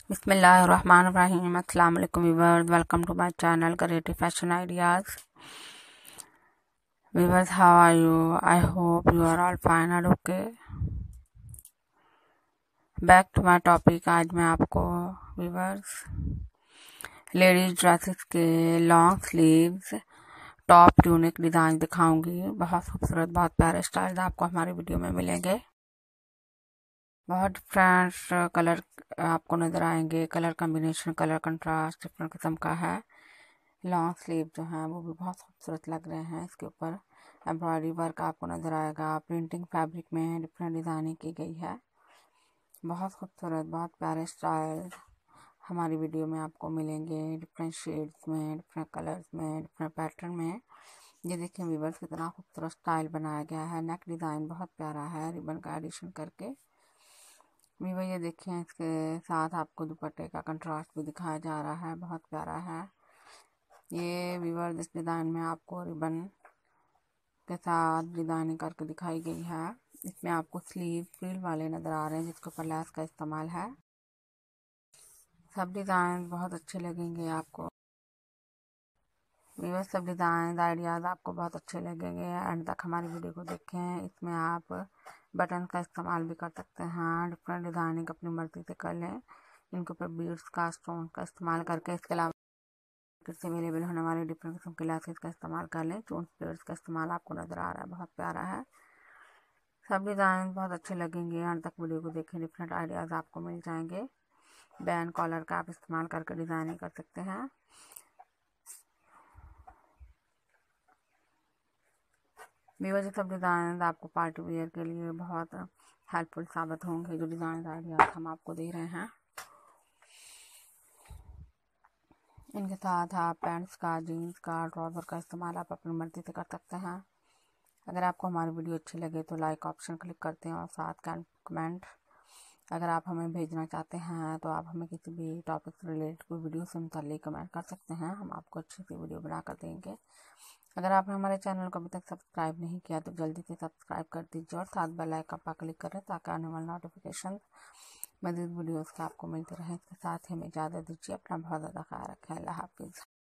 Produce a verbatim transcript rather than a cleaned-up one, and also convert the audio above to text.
बिस्मिल्लाहिर्रहमानिर्रहीम। अस्सलाम वालेकुम viewers, welcome to my channel creative fashion ideas. Viewers, how are you? I hope you are all fine and okay. Back to my topic. आज मैं आपको viewers ladies dresses के long sleeves top tunic design दिखाऊंगी। बहुत खूबसूरत, बहुत प्यारे styles आपको हमारी वीडियो में मिलेंगे। बहुत डिफरेंट कलर आपको नज़र आएंगे। Colour combination, colour contrast different किस्म का है। लॉन्ग स्लीव जो है वो भी बहुत खूबसूरत लग रहे हैं। इसके ऊपर एम्ब्रॉयडरी वर्क आपको नज़र आएगा। प्रिंटिंग फैब्रिक में डिफरेंट डिज़ाइनिंग की गई है। बहुत खूबसूरत, बहुत प्यारे स्टाइल हमारी वीडियो में आपको मिलेंगे। डिफरेंट शेड्स में, डिफरेंट कलर्स में, डिफरेंट पैटर्न में। ये देखिए व्यूअर्स, कितना खूबसूरत स्टाइल बनाया गया है। नेक डिज़ाइन बहुत प्यारा है, रिबन का एडिशन करके। वीवर ये देखिए, इसके साथ आपको दुपट्टे का कंट्रास्ट भी दिखाया जा रहा है, बहुत प्यारा है। ये वीवर इस डिज़ाइन में आपको रिबन के साथ डिज़ाइनिंग करके दिखाई गई है। इसमें आपको स्लीव फ्रिल वाले नज़र आ रहे हैं, जिसके ऊपर लेस का इस्तेमाल है। सब डिज़ाइन बहुत अच्छे लगेंगे आपको वीवर। सब डिज़ाइन आइडियाज़ आपको बहुत अच्छे लगेंगे। एंड तक हमारी वीडियो को देखें। इसमें आप बटन का इस्तेमाल भी कर सकते हैं। डिफरेंट डिज़ाइनिंग अपनी मर्जी से कर लें। इनके ऊपर बीड्स का, स्टोन का इस्तेमाल करके, इसके अलावा से अवेलेबल होने वाले डिफरेंट किस्म के लेसेस का इस्तेमाल कर लें। चोन प्लेट्स का इस्तेमाल आपको नज़र आ रहा है, बहुत प्यारा है। सब डिज़ाइन बहुत अच्छे लगेंगे। एंड तक वीडियो को देखें, डिफरेंट आइडियाज़ आपको मिल जाएंगे। बैन कॉलर का आप इस्तेमाल करके डिज़ाइनिंग कर सकते हैं। वीवर सब डिज़ाइन आपको पार्टी वेयर के लिए बहुत हेल्पफुल साबित होंगे। जो डिज़ाइन आइडियाज हम आपको दे रहे हैं, इनके साथ आप पैंट्स का, जीन्स का, ट्राउज़र का इस्तेमाल आप अपनी मर्जी से कर सकते हैं। अगर आपको हमारी वीडियो अच्छी लगे तो लाइक ऑप्शन क्लिक करते हैं और साथ का कमेंट। अगर आप हमें भेजना चाहते हैं तो आप हमें किसी भी टॉपिक से रिलेटेड कोई वीडियो से मुताल्लिक कमेंट कर सकते हैं। हम आपको अच्छी सी वीडियो बना कर देंगे। अगर आपने हमारे चैनल को अभी तक सब्सक्राइब नहीं किया तो जल्दी से सब्सक्राइब कर दीजिए और साथ बेल आइकन पर क्लिक करें, ताकि आने वाले नोटिफिकेशन मज़ीद वीडियोस के आपको मिलते रहें। इसके साथ ही हमें इजाज़त दीजिए। अपना बहुत ज़्यादा ख्याल रखें। अल्लाह हाफिज़।